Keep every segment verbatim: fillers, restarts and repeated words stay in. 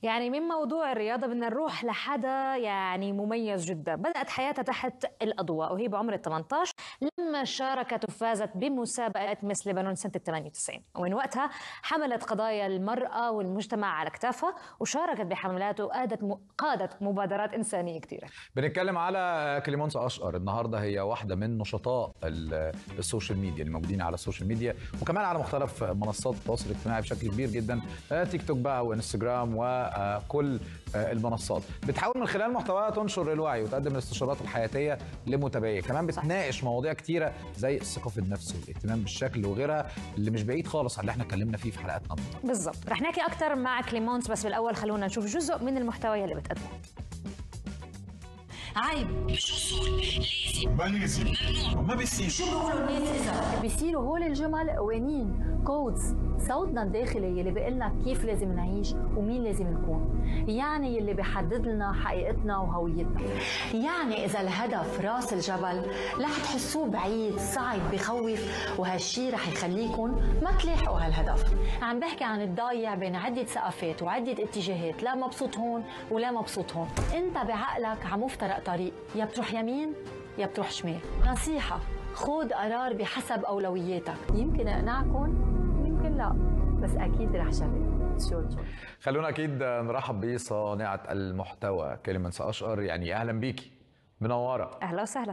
يعني من موضوع الرياضة بدنا نروح لحدا يعني مميز جدا. بدأت حياتها تحت الأضواء وهي بعمر ثمانية عشر لما شاركت وفازت بمسابقة مس لبنان سنة ثمانية وتسعين، ومن وقتها حملت قضايا المرأة والمجتمع على كتافها وشاركت بحملات وقادت م... قادت مبادرات إنسانية كثيرة. بنتكلم على كليمونس أشقر. النهاردة هي واحدة من نشطاء السوشيال ميديا اللي موجودين على السوشيال ميديا وكمان على مختلف منصات التواصل الاجتماعي بشكل كبير جدا، تيك توك بقى وانستجرام وكل المنصات. بتحاول من خلال محتواها تنشر الوعي وتقدم الاستشارات الحياتية لمتابعيها. كمان بتناقش مواضيع كتيرة زي الثقة في النفس والاهتمام بالشكل وغيرها اللي مش بعيد خالص عن اللي احنا اتكلمنا فيه في حلقاتنا النهارده. بالظبط، رح نحكي أكثر مع كليمونس، بس بالأول خلونا نشوف جزء من المحتوى اللي بتقدمه. عيب شو صور لازم ما لازم ممنوع ما بيصير. شو بيقولوا الناس اذا بيصيروا هول الجمل قوانين كودز صوتنا الداخلي يلي بيقلنا كيف لازم نعيش ومين لازم نكون، يعني يلي بيحدد لنا حقيقتنا وهويتنا. يعني إذا الهدف راس الجبل رح تحسوه بعيد صعب بخوف، وهالشي رح يخليكم ما تلاحقوا هالهدف. عم بحكي عن الضايع بين عدة ثقافات وعدة اتجاهات، لا مبسوط هون ولا مبسوط هون. انت بعقلك عم مفترق طريق، يا بتروح يمين يا بتروح شمال. نصيحة، خود قرار بحسب أولوياتك. يمكن أقنعكم يمكن لا، بس أكيد رح جرب. خلونا أكيد نرحب بصانعة المحتوى كليمونس أشقر. يعني أهلا بيكي، منورة. أهلا وسهلا.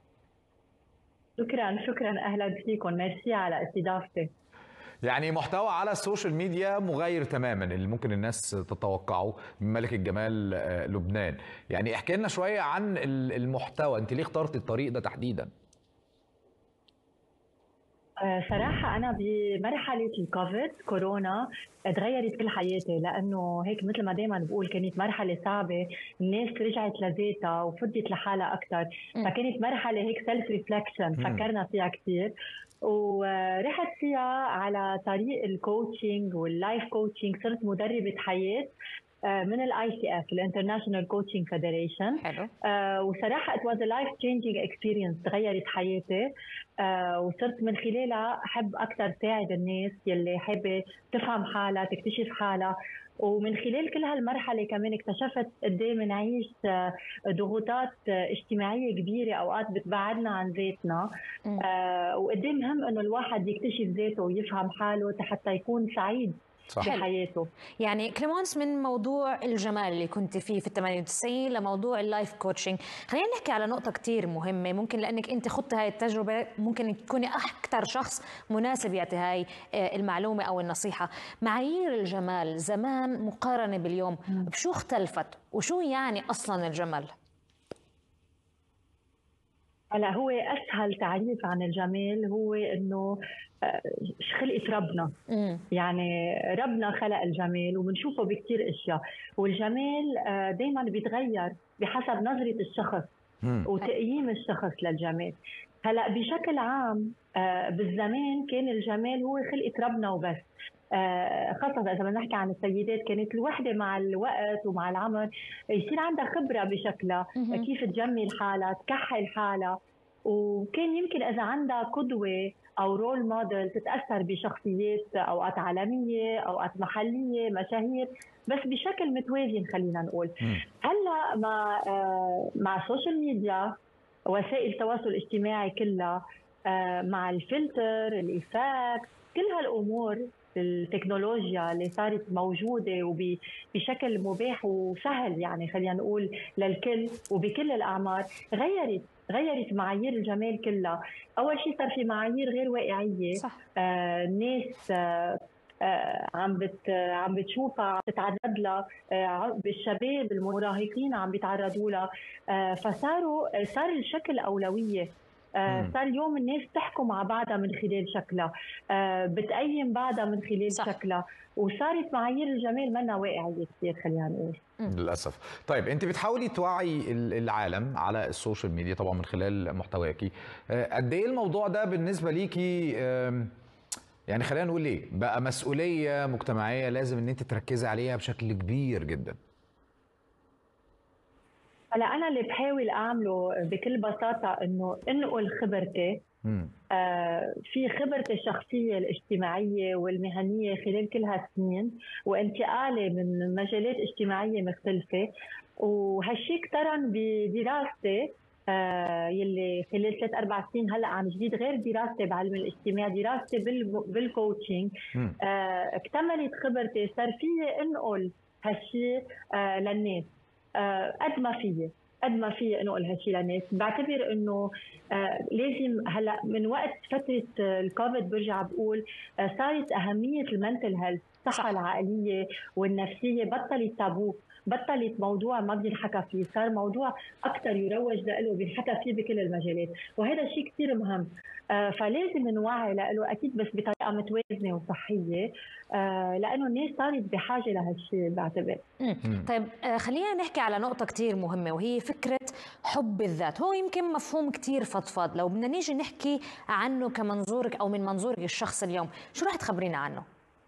شكرا شكرا أهلا فيكم، ميرسي على استضافتي. يعني محتوى على السوشيال ميديا مغاير تماما اللي ممكن الناس تتوقعه من ملكة جمال لبنان. يعني احكي لنا شوية عن المحتوى، انت ليه اخترت الطريق ده تحديدا؟ صراحة أنا بمرحلة الكوفيد كورونا تغيرت كل حياتي، لأنه هيك مثل ما دايما بقول كانت مرحلة صعبة، الناس رجعت لذاتها وفضت لحالها أكثر، فكانت مرحلة هيك سيلف ريفلكشن فكرنا فيها كثير، ورحت فيها على طريق الكوتشنج واللايف كوتشنج. صرت مدربة حياة من الاي سي اف الانترناشونال كوتشنج فيدريشن. حلو. آه وصراحه it was a life changing experience، تغيرت حياتي. آه وصرت من خلالها احب اكثر ساعد الناس يلي حابه تفهم حالها تكتشف حالها. ومن خلال كل هالمرحله كمان اكتشفت قد ايه بنعيش ضغوطات اجتماعيه كبيره اوقات بتبعدنا عن ذاتنا، آه وقد ايه مهم انه الواحد يكتشف ذاته ويفهم حاله حتى يكون سعيد صح. بحياته. يعني كليمونس، من موضوع الجمال اللي كنت فيه في الثمانية وتسعين لموضوع اللايف كوتشنج، خلينا نحكي على نقطة كتير مهمة، ممكن لأنك أنت خضت هاي التجربة ممكن تكوني أكثر شخص مناسب يعطي هاي المعلومة أو النصيحة. معايير الجمال زمان مقارنة باليوم بشو اختلفت وشو يعني أصلا الجمال؟ هلا هو اسهل تعريف عن الجمال هو انه خلقت ربنا. مم. يعني ربنا خلق الجمال وبنشوفه بكثير اشياء، والجمال دائما بيتغير بحسب نظره الشخص مم. وتقييم الشخص للجمال. هلا بشكل عام بالزمان كان الجمال هو خلقت ربنا وبس، خاصة إذا بدنا نحكي عن السيدات كانت الوحدة مع الوقت ومع العمر يصير عندها خبرة بشكلها كيف تجمل حالها تكحل حالها، وكان يمكن إذا عندها قدوة أو رول موديل تتأثر بشخصيات أوقات عالمية أوقات محلية مشاهير، بس بشكل متوازن خلينا نقول. هلا مع مع السوشيال ميديا وسائل التواصل الاجتماعي كلها، مع الفلتر الإيفاكت كل هالأمور التكنولوجيا اللي صارت موجودة وبشكل مباح وسهل، يعني خلينا نقول للكل وبكل الأعمار، غيرت غيرت معايير الجمال كلها. أول شيء صار في معايير غير واقعية. صح. آه الناس آه آه عم بت عم بتشوفها عم تتعرض لها، آه بالشباب المراهقين عم بيتعرضوا لها، آه فصاروا صار الشكل أولوية. آه صار اليوم الناس تحكم مع بعضها من خلال شكلها، آه بتقيم بعضها من خلال صح. شكلها، وصارت معايير الجمال منا واقعية كثير خلينا نقول للأسف. طيب أنت بتحاولي توعي العالم على السوشيال ميديا طبعا من خلال محتواكي، قد إيه الموضوع ده بالنسبة ليكي يعني خلينا نقول إيه بقى مسؤولية مجتمعية لازم إن أنت تركزي عليها بشكل كبير جدا؟ هلا أنا اللي بحاول أعمله بكل بساطة إنه انقل خبرتي آه في خبرتي الشخصيه الاجتماعيه والمهنيه خلال كل هالسنين وانتقالي من مجالات اجتماعيه مختلفه، وهالشيء اقترن بدراستي آه يلي خلال ثلاث اربع سنين هلا عن جديد، غير دراستي بعلم الاجتماع، دراستي بالكوتشنج. آه اكتملت خبرتي، صار فيي انقل هالشيء آه للناس آه قد ما فيي قد ما في انقل هالشيء للناس. بعتبر انه آه لازم هلا من وقت فتره الكوفيد برجع بقول آه صارت اهميه المنتل هيلث، الصحه العقليه والنفسيه بطلت تابو، بطلت موضوع ما بينحكى فيه، صار موضوع اكثر يروج له، بينحكى فيه بكل المجالات، وهذا شيء كثير مهم. آه فلازم نوعي له اكيد، بس بطريقه متوازنه وصحيه، آه لانه الناس صارت بحاجه لهالشيء بعتبر. طيب آه خلينا نحكي على نقطه كثير مهمه، وهي فكره حب الذات. هو يمكن مفهوم كثير فضفاض، لو بدنا نيجي نحكي عنه كمنظورك او من منظورك الشخص اليوم، شو رح تخبرينا عنه؟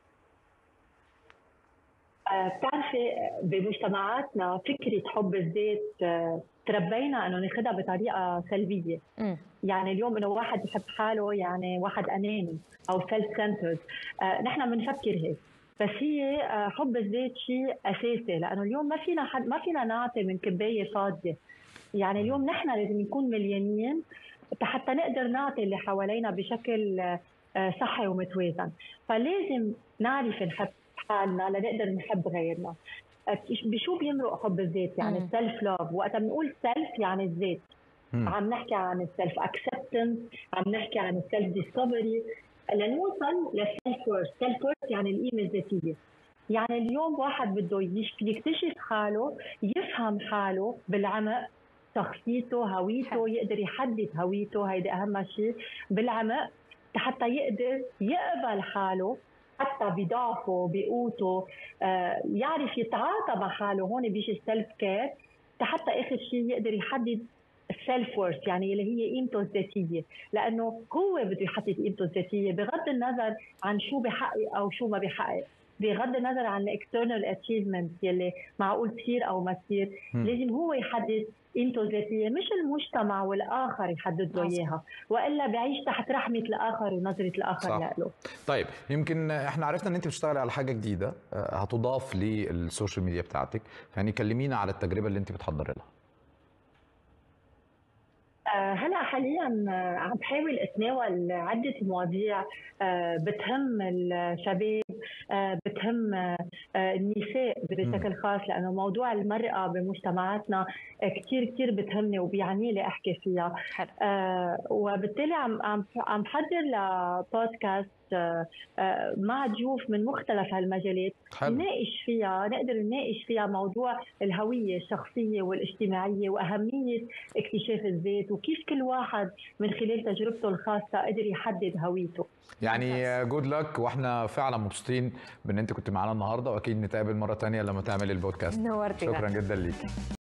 بتعرفي بمجتمعاتنا فكره حب الذات تربينا انه ناخذها بطريقه سلبيه. م. يعني اليوم انه واحد يحب حاله يعني واحد اناني او سيلف سنترد، آه نحن بنفكر هيك، بس هي آه حب الذات شيء اساسي، لانه اليوم ما فينا حد ما فينا نعطي من كبايه فاضيه. يعني اليوم نحن لازم نكون مليانين حتى نقدر نعطي اللي حوالينا بشكل آه صحي ومتوازن، فلازم نعرف نحب حالنا لنقدر نحب غيرنا. بشو بيمرق حب الذات؟ يعني السلف لوف، وقت بنقول سلف يعني الذات، عم نحكي عن السلف اكسبتنس، عم نحكي عن السلف ديسكفري، لنوصل للسلف وورث. سلف وورث يعني القيمه الذاتيه. يعني اليوم واحد بده يكتشف حاله، يفهم حاله بالعمق، شخصيته، هويته، يقدر يحدد هويته، هيدا اهم شيء بالعمق، حتى يقدر يقبل حاله حتى بضعفه بقوته، آه يعرف يتعاطى مع حاله. هون بيجي السلف كير، حتى اخر شيء يقدر يحدد السلف وورث، يعني اللي هي قيمته الذاتيه، لانه هو بده يحدد قيمته الذاتيه بغض النظر عن شو بحقق او شو ما بحقق، بغض النظر عن الاكسترنال اتشيفمنت يلي معقول تصير او ما تصير. لازم هو يحدد قيمته الذاتيه، مش المجتمع والاخر يحدد له اياها، والا بعيش تحت رحمه الاخر ونظره الاخر له. طيب يمكن احنا عرفنا ان انت بتشتغلي على حاجه جديده هتضاف للسوشيال ميديا بتاعتك، يعني كلمينا على التجربه اللي انت بتحضري لها. هلا حاليا عم بحاول اتناول عده مواضيع بتهم الشباب، بتهم النساء بشكل خاص، لانه موضوع المراه بمجتمعاتنا كثير كثير بتهمني وبيعني لي احكي فيها. وبالتالي عم عم عم بحضر لبودكاست مع ضيوف من مختلف هالمجالات نناقش فيها، نقدر نناقش فيها موضوع الهويه الشخصيه والاجتماعيه واهميه اكتشاف الذات، وكيف كل واحد من خلال تجربته الخاصه قدر يحدد هويته. يعني جود لك، واحنا فعلا مبسوطين بان انت كنت معانا النهارده، واكيد نتقابل مره ثانيه لما تعمل البودكاست. نورتينا. شكرا جدا ليك.